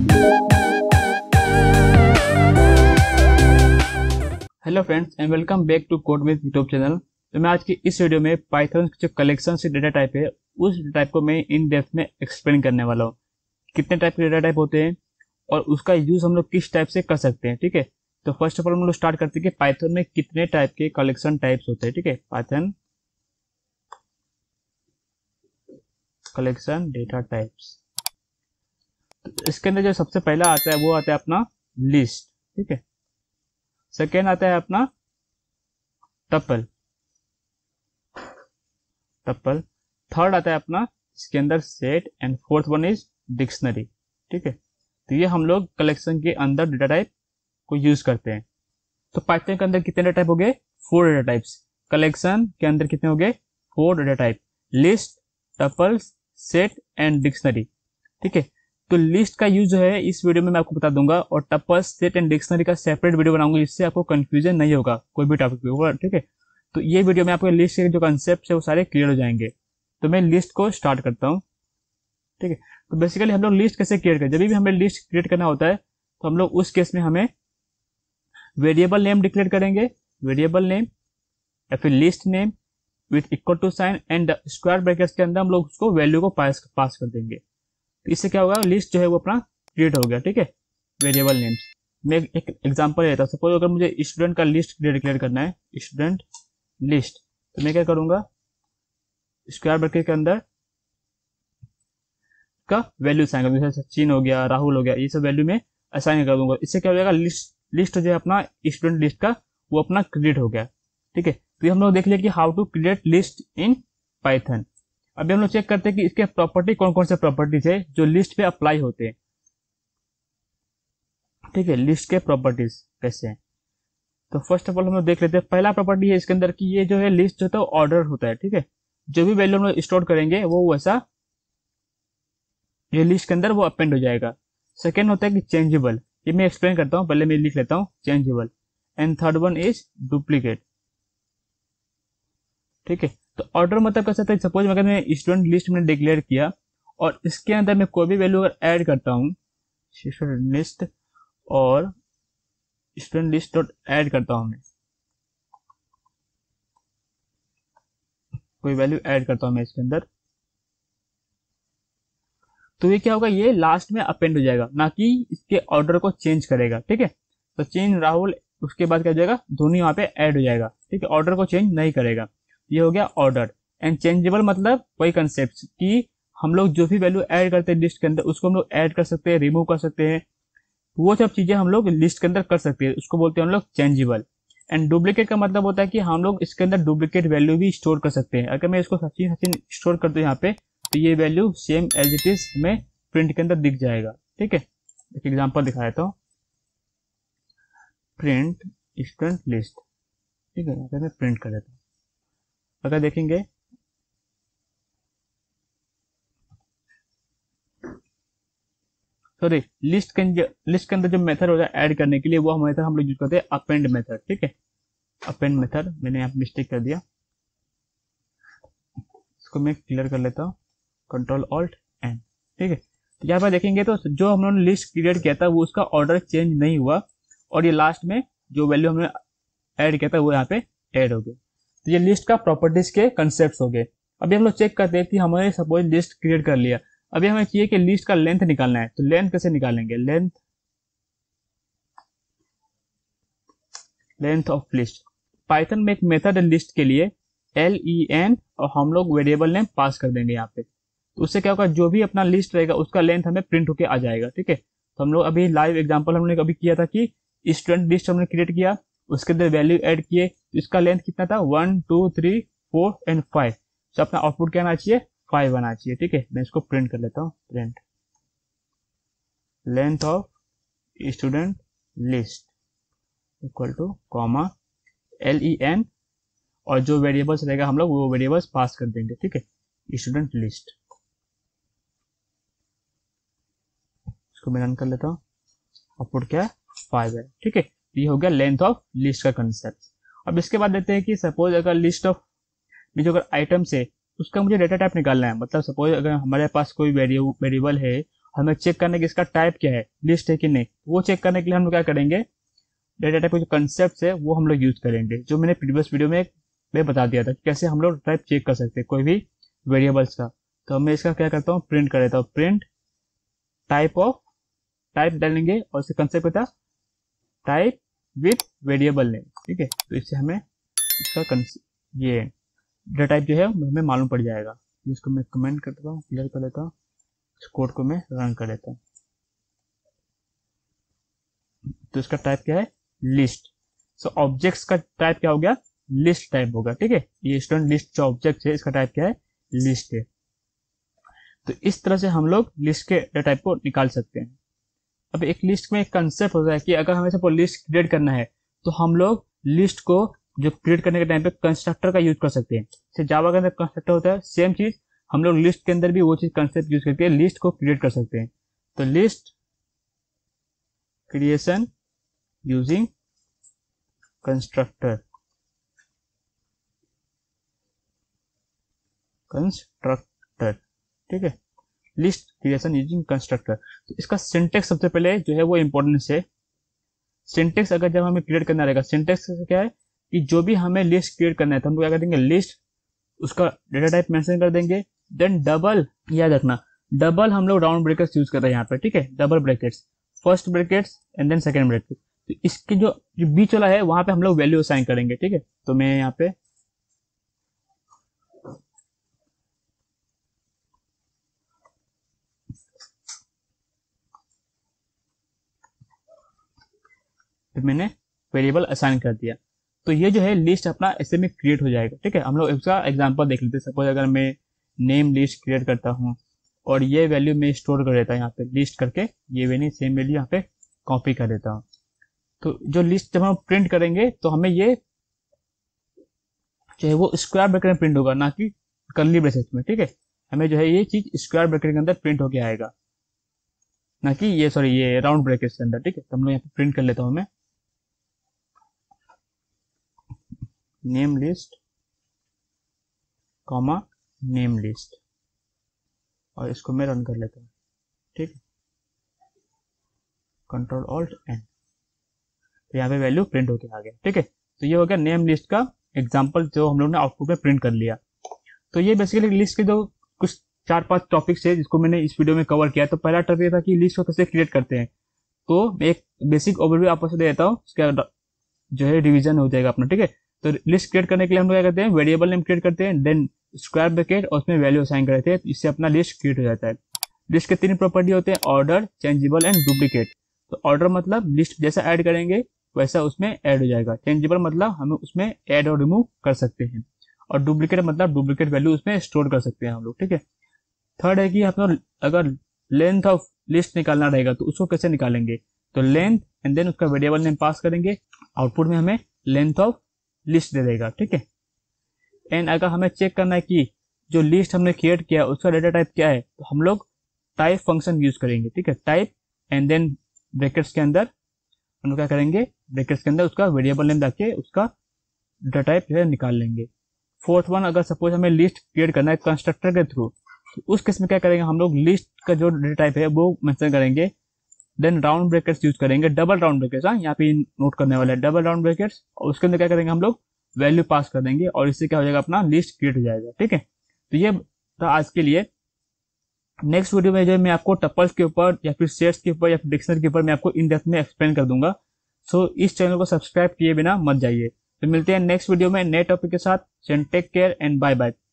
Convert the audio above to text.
Hello friends and welcome back to code with YouTube channel. तो मैं आज की इस वीडियो में पाइथन जो कलेक्शन से डेटा टाइप है उस टाइप को मैं इन डेप्थ में एक्सप्लेन करने वाला हूँ। कितने टाइप के डेटा टाइप होते हैं और उसका यूज हम लोग किस टाइप से कर सकते हैं। ठीक है, तो फर्स्ट ऑफ ऑल हम लोग स्टार्ट करते हैं कि पाइथन में कितने टाइप के कलेक्शन टाइप्स होते हैं। ठीक है, पाइथन कलेक्शन डेटा टाइप्स। इसके अंदर जो सबसे पहला आता है वो आता है अपना लिस्ट। ठीक है, सेकेंड आता है अपना टपल, थर्ड आता है अपना इसके अंदर set and fourth one is dictionary. ठीक है, तो ये हम लोग कलेक्शन के अंदर डेटा टाइप को यूज करते हैं। तो पाइथन के अंदर कितने डेटा टाइप हो गए? 4 डेटा टाइप्स। कलेक्शन के अंदर कितने हो गए? 4 data type, list, tuples, set and dictionary. ठीक है, तो लिस्ट का यूज जो है इस वीडियो में मैं आपको बता दूंगा और टपल्स, सेट एंड डिक्शनरी का सेपरेट वीडियो बनाऊंगा जिससे आपको कंफ्यूजन नहीं होगा कोई भी टॉपिक पे ऊपर। ठीक है, तो ये वीडियो में आपको लिस्ट के जो कंसेप्ट है वो सारे क्लियर हो जाएंगे। तो मैं लिस्ट को स्टार्ट करता हूँ। ठीक है, तो बेसिकली हम लोग लिस्ट कैसे क्रिएट करें? जब भी हमें लिस्ट क्रिएट करना होता है तो हम लोग उस केस में हमें वेरिएबल नेम डिक्लेयर करेंगे, वेरिएबल नेम या फिर list name with equal to sign and square brackets के अंदर हम लोग उसको वैल्यू को पास कर देंगे। तो इससे क्या होगा? लिस्ट जो है वो अपना क्रिएट हो गया। ठीक है, वेरिएबल नेम्स। मैं एक एग्जांपल लेता हूँ। सपोज अगर मुझे स्टूडेंट का लिस्ट डिक्लेयर करना है, स्टूडेंट लिस्ट, तो मैं क्या करूंगा? स्क्वायर ब्रैकेट के अंदर का वैल्यू असाइन कर दूंगा। जैसे सचिन हो गया, राहुल हो गया, ये सब वैल्यू में असाइन कर दूंगा। इससे क्या हो जाएगा? लिस्ट जो है अपना स्टूडेंट लिस्ट का वो अपना क्रिएट हो गया। ठीक है, तो हम लोग देख लिया कि how to create list in Python. अभी हम लोग चेक करते हैं कि इसके प्रॉपर्टी कौन कौन से प्रॉपर्टीज है जो लिस्ट पे अप्लाई होते हैं। ठीक है, लिस्ट के प्रॉपर्टीज कैसे हैं? तो फर्स्ट ऑफ ऑल हम लोग देख लेते हैं। पहला प्रॉपर्टी है इसके अंदर की ये जो है लिस्ट जो होता है ऑर्डर होता है। ठीक है, जो भी वैल्यू हम लोग स्टोर करेंगे वो वैसा ये लिस्ट के अंदर वो अपेंड हो जाएगा। सेकेंड होता है कि चेंजेबल, ये मैं एक्सप्लेन करता हूँ, पहले मैं लिख लेता हूँ changeable. And third one is duplicate. ठीक है, तो ऑर्डर मतलब कैसा था? सपोज अगर मैं स्टूडेंट लिस्ट में डिक्लेयर किया और इसके अंदर मैं कोई भी वैल्यू अगर ऐड करता हूँ, स्टूडेंट लिस्ट और स्टूडेंट लिस्ट डॉट ऐड करता हूँ, मैं कोई वैल्यू ऐड करता हूँ मैं इसके अंदर, तो ये क्या होगा? ये लास्ट में अपेंड हो जाएगा, ना कि इसके ऑर्डर को चेंज करेगा। ठीक है, तो चेंज राहुल, उसके बाद क्या हो जाएगा? धोनी वहां पे ऐड हो जाएगा। ठीक है, ऑर्डर को चेंज नहीं करेगा। ये हो गया ऑर्डर। एंड चेंजेबल मतलब वही कंसेप्ट कि हम लोग जो भी वैल्यू ऐड करते हैं लिस्ट के अंदर उसको हम लोग ऐड कर सकते हैं, रिमूव कर सकते हैं, वो सब चीजें हम लोग लिस्ट के अंदर कर सकते हैं, उसको बोलते हैं हम लोग चेंजेबल। एंड डुप्लीकेट का मतलब होता है कि हम लोग इसके अंदर डुप्लीकेट वैल्यू भी स्टोर कर सकते हैं। अगर मैं इसको सचिन स्टोर कर दूं यहाँ पे, तो ये value same as it is हमें प्रिंट के अंदर दिख जाएगा। ठीक है, एक एग्जांपल दिखा देता हूँ। Print student list. ठीक है, यहाँ पे मैं प्रिंट कर देता हूँ। अगर देखेंगे सॉरी, लिस्ट के अंदर जो मेथड होता है ऐड करने के लिए, वो मेथड हम लोग यूज करते हैं अपेंड मेथड। ठीक है, अपेंड मेथड, मैंने यहाँ मिस्टेक कर दिया, इसको मैं क्लियर कर लेता हूँ, कंट्रोल ऑल्ट एन। ठीक है, तो यहाँ पर देखेंगे तो जो हम लोगों ने लिस्ट क्रिएट किया था वो उसका ऑर्डर चेंज नहीं हुआ और ये लास्ट में जो वैल्यू हमने ऐड किया था वो यहाँ पे ऐड हो गया। तो ये लिस्ट का प्रॉपर्टीज के कंसेप्ट हो गए। अभी हम लोग चेक करते हैं कि हमें सपोज लिस्ट क्रिएट कर लिया, अभी हमें चाहिए कि लिस्ट का लेंथ निकालना है। तो लेंथ कैसे निकालेंगे? Length of list. पाइथन में एक मेथड है लिस्ट के लिए, len, और हम लोग वेरिएबल नेम पास कर देंगे यहाँ पे। तो उससे क्या होगा? जो भी अपना लिस्ट रहेगा उसका लेंथ हमें प्रिंट होके आ जाएगा। ठीक है, तो हम लोग अभी लाइव एग्जांपल हमने अभी किया था कि स्टूडेंट लिस्ट हमने क्रिएट किया, उसके अंदर वैल्यू ऐड किए, तो इसका लेंथ कितना था? 1 2 3 4 एंड 5। तो अपना आउटपुट क्या आना चाहिए? 5 आना चाहिए। ठीक है, मैं इसको प्रिंट कर लेता हूँ। Print length of student list equal to comma len, और जो वेरिएबल्स रहेगा हम लोग वो वेरिएबल्स पास कर देंगे। ठीक है, स्टूडेंट लिस्ट, इसको मैं रन कर लेता हूँ। आउटपुट क्या है? 5 है। ठीक है, ये हो गया लेंथ ऑफ लिस्ट का कंसेप्ट। अब इसके बाद देखते हैं कि सपोज अगर लिस्ट ऑफ में जो अगर आइटम्स है उसका मुझे डेटा टाइप निकालना है। मतलब सपोज अगर हमारे पास कोई वेरिएबल है हमें चेक करना है कि इसका टाइप क्या है, लिस्ट है कि नहीं। वो चेक करने के लिए हम लोग क्या करेंगे, डेटा टाइप के जो कंसेप्ट है वो हम लोग यूज करेंगे, जो मैंने प्रीवियस वीडियो में बता दिया था कि कैसे हम लोग टाइप चेक कर सकते हैं कोई भी वेरिएबल्स का। तो मैं इसका क्या करता हूँ, प्रिंट कर देता हूँ, प्रिंट टाइप ऑफ, टाइप डालेंगे और इसका कंसेप्ट होता है टाइप विथ वेरिएबल नेम, ठीक है। तो इससे हमें इसका ये डेटा टाइप जो है हमें मालूम पड़ जाएगा। जिसको मैं कमेंट करता हूँ, क्लियर कर लेता हूँ, इस कोड को मैं रन कर लेता हूँ। तो इसका टाइप क्या है, लिस्ट। सो ऑब्जेक्ट्स का टाइप क्या हो गया, लिस्ट टाइप होगा, ठीक है। ये स्टूडेंट लिस्ट जो ऑब्जेक्ट है इसका टाइप क्या है, लिस्ट है। तो इस तरह से हम लोग लिस्ट के डेटा टाइप को निकाल सकते हैं। अब एक लिस्ट में एक कंसेप्ट होता है कि अगर हमें सपोज लिस्ट क्रिएट करना है तो हम लोग लिस्ट को जो क्रिएट करने के टाइम पे कंस्ट्रक्टर का यूज कर सकते हैं। जैसे जावा के अंदर कंस्ट्रक्टर होता है, सेम चीज हम लोग लिस्ट के अंदर भी वो चीज कंसेप्ट यूज करके लिस्ट को क्रिएट कर सकते हैं। तो लिस्ट क्रिएशन यूजिंग कंस्ट्रक्टर, ठीक है, लिस्ट क्रिएशन यूजिंग कंस्ट्रक्टर। तो इसका सिंटेक्स सबसे पहले जो है वो इंपॉर्टेंट है। सिंटेक्स अगर जब हमें क्रिएट करना रहेगा, सिंटेक्स क्या है कि जो भी हमें लिस्ट क्रिएट करना है तो हम क्या कर देंगे, लिस्ट उसका डेटा टाइप मेंशन कर देंगे, देन डबल, याद रखना डबल हम लोग राउंड ब्रैकेट्स यूज कर रहे हैं यहाँ पे, ठीक है, double brackets, first brackets and then second bracket. तो इसके जो बीच वाला है वहां पे हम लोग वैल्यू असाइन करेंगे, ठीक है। तो मैं यहाँ पे मैंने वेरिएबल असाइन कर दिया। तो ये जो है लिस्ट अपना ऐसे में क्रिएट हो जाएगा, ठीक है। हम लोग इसका एग्जांपल देख लेते हैं। सपोज अगर मैं नेम लिस्ट क्रिएट करता हूँ और ये वैल्यू मैं स्टोर कर देता हूँ यहाँ पे लिस्ट करके, ये वैल्यू सेम वैल्यू यहाँ पे कॉपी कर देता हूँ। तो जो लिस्ट जब हम प्रिंट करेंगे तो हमें ये जो है वो स्क्वायर ब्रैकेट में प्रिंट होगा, ना कि कर्ली ब्रेसेस में, ठीक है। हमें जो है ये चीज स्क्वायर ब्रैकेट के अंदर प्रिंट होके आएगा, ना कि ये सॉरी ये राउंड ब्रैकेट के अंदर, ठीक है। तो हम लोग यहाँ पे प्रिंट कर लेता हूँ मैं name list comma name list, और इसको मैं रन कर लेता हूँ, ठीक है, कंट्रोल ऑल्ट एन। तो यहाँ पे वैल्यू प्रिंट होके आ गया, ठीक है। तो ये हो गया नेम लिस्ट का एग्जांपल जो हम लोग ने आउटपुट में प्रिंट कर लिया। तो ये बेसिकली लिस्ट के जो कुछ 4-5 टॉपिक्स है जिसको मैंने इस वीडियो में कवर किया। तो पहला टॉपिक था कि लिस्ट को कैसे क्रिएट करते हैं। तो मैं एक बेसिक ओवरव्यू आपको दे देता हूँ, उसका जो है रिवीजन हो जाएगा अपना, ठीक है। तो लिस्ट क्रिएट करने के लिए हम लोग क्या करते हैं, वेरिएबल नेम क्रिएट करते हैं, देन स्क्वायर ब्रैकेट और उसमें वैल्यू असाइन करते हैं। इससे अपना लिस्ट क्रिएट हो जाता है। लिस्ट के 3 प्रॉपर्टी होते हैं, ऑर्डर, चेंजेबल एंड डुप्लीकेट। तो ऑर्डर मतलब लिस्ट जैसा ऐड करेंगे वैसा उसमें ऐड हो जाएगा, चेंजेबल मतलब हम उसमें ऐड और रिमूव कर सकते हैं, और डुप्लीकेट मतलब डुप्लीकेट वैल्यू उसमें स्टोर कर सकते हैं हम लोग, ठीक है। थर्ड है कि हम लोग अगर लेंथ ऑफ लिस्ट निकालना रहेगा तो उसको कैसे निकालेंगे, तो लेंथ एंड देन उसका वेरिएबल नेम पास करेंगे, आउटपुट में हमें लेंथ ऑफ लिस्ट दे देगा, ठीक है। एंड अगर हमें चेक करना है कि जो लिस्ट हमने क्रिएट किया उसका डेटा टाइप क्या है, तो हम लोग टाइप फंक्शन यूज करेंगे, ठीक है। टाइप एंड देन ब्रैकेट्स के अंदर हम लोग क्या करेंगे, ब्रैकेट्स के अंदर उसका वेरिएबल नेम डाल के उसका डेटा टाइप जो है निकाल लेंगे। फोर्थ वन, अगर सपोज हमें लिस्ट क्रिएट करना है कंस्ट्रक्टर के थ्रू, तो उस केस में क्या करेंगे, हम लोग लिस्ट का जो डेटा टाइप है वो मेंशन करेंगे, देन राउंड ब्रैकेट्स यूज करेंगे, डबल राउंड ब्रैकेट्स, हाँ यहाँ पे नोट करने वाला है, डबल राउंड ब्रैकेट्स, और उसके अंदर क्या करेंगे हम लोग वैल्यू पास कर देंगे, और इससे क्या हो जाएगा, अपना लिस्ट क्रिएट हो जाएगा, ठीक है। तो ये था आज के लिए। नेक्स्ट वीडियो में जो मैं आपको टपल्स के ऊपर या फिर सेट्स के ऊपर या फिर डिक्शनरी के ऊपर मैं आपको इन डेप्थ में एक्सप्लेन कर दूंगा। सो इस चैनल को सब्सक्राइब किए बिना मत जाइए। तो मिलते हैं नेक्स्ट वीडियो में नए टॉपिक के साथ। Take care and bye bye.